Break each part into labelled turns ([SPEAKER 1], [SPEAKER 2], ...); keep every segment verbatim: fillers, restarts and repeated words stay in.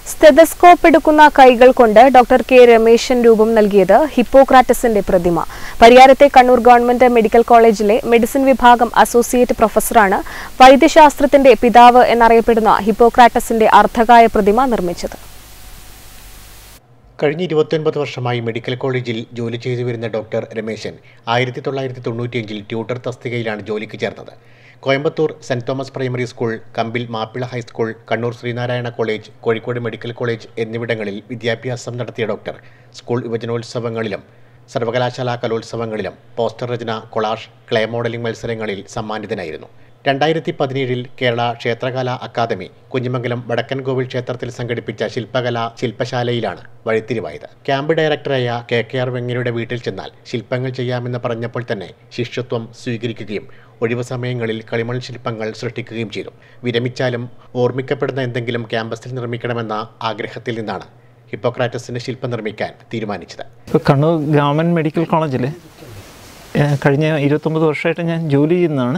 [SPEAKER 1] Stethoscope എടുക്കുന്ന കൈകൾ കൊണ്ട് ഡോക്ടർ കെ രമേശൻ രൂപം നൽകിയത് ഹിപ്പോക്രാറ്റസിന്റെ പ്രതിമ. പരിയാരത്തെ കണ്ണൂർ ഗവൺമെന്റ് മെഡിക്കൽ കോളേജിലെ മെഡിസിൻ വിഭാഗം അസോസിയേറ്റ് പ്രൊഫസറാണ് വൈദ്യശാസ്ത്രത്തിന്റെ പിതാവ് എന്നറിയപ്പെടുന്ന ഹിപ്പോക്രാറ്റസിന്റെ അർദ്ധകായ പ്രതിമ നിർമ്മിച്ചത്.
[SPEAKER 2] കഴിഞ്ഞ ഇരുപത്തിയൊൻപത് വർഷമായി മെഡിക്കൽ കോളേജിൽ ജോലി ചെയ്തു വരുന്ന ഡോക്ടർ രമേശൻ ആയിരത്തി തൊള്ളായിരത്തി തൊണ്ണൂറ്റിയഞ്ചിൽ ട്യൂട്ടർ തസ്തികയിലാണ് ജോലിക്ക് ചേർന്നത്. Coimbatore saint Thomas primary school, Kambil Mappila high school, Kannur Sreenarayana college, Kozhikode medical college എന്നിവിടങ്ങളിൽ വിദ്യാഭ്യാസം നടത്തിയ ഡോക്ടർ സ്കൂൾ യുവജനോത്സവങ്ങളിലും സർവകലാശാല കലോത്സവങ്ങളിലും പോസ്റ്റർ രചന, കൊളാഷ്, ക്ലേ മോഡലിംഗ് മത്സരങ്ങളിൽ സമ്മാനിതനായിരുന്നു. രണ്ടായിരത്തി പതിനേഴിൽ കേരള ക്ഷേത്രകലാ അക്കാദമി കുഞ്ഞിമംഗലം വടക്കൻ കോവിൽ ക്ഷേത്രത്തിൽ സംഘടിപ്പിച്ച ശില്പകലാ ശില്പശാലയിലാണ് വഴിത്തിരിവായത്. ക്യാമ്പ് ഡയറക്ടറായ കെ കെ ആർ വെങ്ങരയുടെ വീട്ടിൽ ചെന്നാൽ ശില്പങ്ങൾ ചെയ്യാമെന്ന് പറഞ്ഞപ്പോൾ തന്നെ ശിഷ്യത്വം സ്വീകരിക്കുകയും ഒഴിവു സമയങ്ങളിൽ കളിമൺ ശില്പങ്ങൾ സൃഷ്ടിക്കുകയും ചെയ്തു. വിരമിച്ചാലും ഓർമ്മിക്കപ്പെടുന്ന എന്തെങ്കിലും ക്യാമ്പസിൽ നിർമ്മിക്കണമെന്ന ആഗ്രഹത്തിൽ നിന്നാണ് ഹിപ്പോക്രാറ്റസിന്റെ ശില്പം നിർമ്മിക്കാൻ തീരുമാനിച്ചത്.
[SPEAKER 3] കണ്ണൂർ ഗവൺമെന്റ് മെഡിക്കൽ കോളേജിൽ കഴിഞ്ഞ ഇരുപത്തൊമ്പത് വർഷമായിട്ട് ഞാൻ ജോലി ചെയ്യുന്നതാണ്.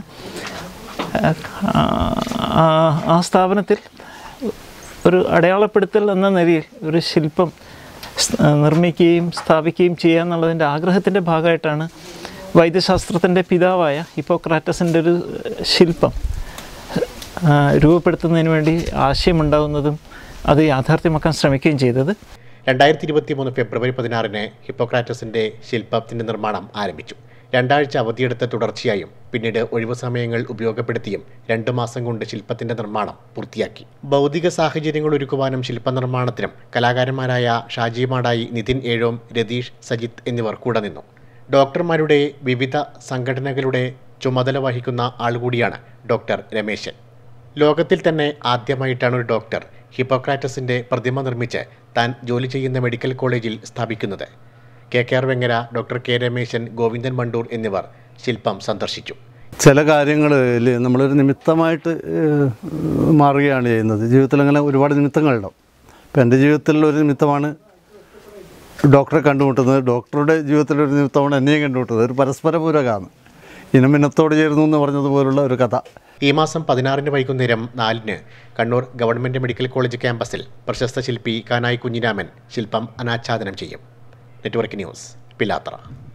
[SPEAKER 3] ആ സ്ഥാപനത്തിൽ ഒരു അടയാളപ്പെടുത്തൽ എന്ന നിലയിൽ ഒരു ശില്പം നിർമ്മിക്കുകയും സ്ഥാപിക്കുകയും ചെയ്യുക എന്നുള്ളതിൻ്റെ ആഗ്രഹത്തിൻ്റെ ഭാഗമായിട്ടാണ് വൈദ്യശാസ്ത്രത്തിൻ്റെ പിതാവായ ഹിപ്പോക്രാറ്റസിൻ്റെ ഒരു ശില്പം രൂപപ്പെടുത്തുന്നതിന് വേണ്ടി ആശയമുണ്ടാകുന്നതും അത് യാഥാർത്ഥ്യമാക്കാൻ ശ്രമിക്കുകയും ചെയ്തത്.
[SPEAKER 2] രണ്ടായിരത്തി ഇരുപത്തി മൂന്ന് ഫെബ്രുവരി പതിനാറിന് ഹിപ്പോക്രാറ്റസിൻ്റെ ശില്പത്തിൻ്റെ നിർമ്മാണം ആരംഭിച്ചു. രണ്ടാഴ്ച അവധിയെടുത്ത തുടർച്ചയായും പിന്നീട് ഒഴിവു സമയങ്ങൾ ഉപയോഗപ്പെടുത്തിയും രണ്ടു മാസം കൊണ്ട് ശില്പത്തിന്റെ നിർമ്മാണം പൂർത്തിയാക്കി. ഭൗതിക സാഹചര്യങ്ങൾ ഒരുക്കുവാനും ശില്പനിർമ്മാണത്തിനും കലാകാരന്മാരായ ഷാജി മാടായി, നിതിൻ ഏഴോം, രതീഷ്, സജിത്ത് എന്നിവർ കൂടെ നിന്നു. ഡോക്ടർമാരുടെ വിവിധ സംഘടനകളുടെ ചുമതല വഹിക്കുന്ന ആൾ കൂടിയാണ് ഡോക്ടർ രമേശൻ. ലോകത്തിൽ തന്നെ ആദ്യമായിട്ടാണ് ഒരു ഡോക്ടർ ഹിപ്പോക്രാറ്റസിന്റെ പ്രതിമ നിർമ്മിച്ച് താൻ ജോലി ചെയ്യുന്ന മെഡിക്കൽ കോളേജിൽ സ്ഥാപിക്കുന്നത്. K K R Vengara, doctor K Rameshan, Govindan Mandoor എന്നിവർ ശില്പം സന്ദർശിച്ചു.
[SPEAKER 4] ചില കാര്യങ്ങളിൽ നമ്മളൊരു നിമിത്തമായിട്ട് മാറുകയാണ് ചെയ്യുന്നത്. ജീവിതത്തിൽ അങ്ങനെ ഒരുപാട് നിമിത്തങ്ങളുണ്ടാവും. ഇപ്പം എൻ്റെ ജീവിതത്തിലുള്ള ഒരു നിമിത്തമാണ് ഡോക്ടറെ കണ്ടുമുട്ടുന്നത്, ഡോക്ടറുടെ ജീവിതത്തിലൊരു നിമിത്തമാണ് എന്നെയും കണ്ടുമുട്ടുന്നത്. ഒരു പരസ്പര പൂരകമാണ്. ഇനമിനത്തോട് ചേരുന്നു എന്ന് പറഞ്ഞതുപോലുള്ള ഒരു കഥ.
[SPEAKER 2] ഈ മാസം പതിനാറിന് വൈകുന്നേരം നാലിന് കണ്ണൂർ ഗവൺമെൻറ് മെഡിക്കൽ കോളേജ് ക്യാമ്പസിൽ പ്രശസ്ത ശില്പി കാനായി കുഞ്ഞിരാമൻ ശില്പം അനാച്ഛാദനം ചെയ്യും. Network news, Pilathara.